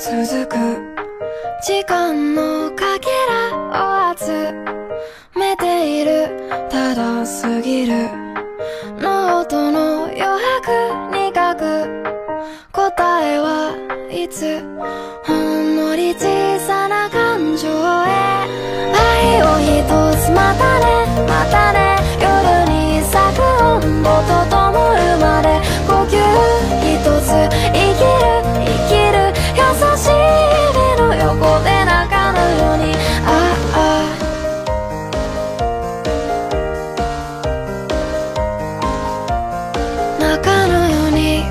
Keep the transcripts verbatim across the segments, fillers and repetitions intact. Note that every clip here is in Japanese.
続く時間のかけらを集めている。ただ過ぎるノートの余白に書く答えはいつほんのり小さな感情へ愛を一つまたねまたね夜に咲く温度と灯るまで呼吸一つ生きる生きる優しい指の横で泣かぬようにああ泣かぬように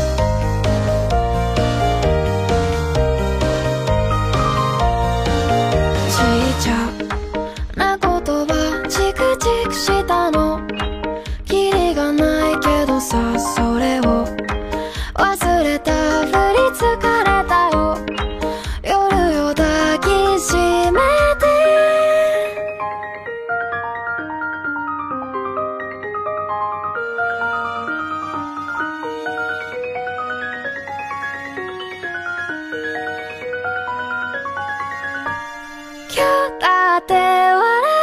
ちいちゃな言葉チクチクしたのキリがないけどさそれを忘れたふり疲れたよ夜を抱きしめて今日だって笑